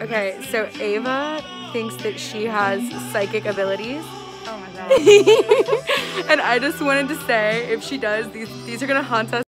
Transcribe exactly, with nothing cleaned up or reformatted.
Okay, so Ava thinks that she has psychic abilities. Oh my god. And I just wanted to say, if she does, these, these are gonna haunt us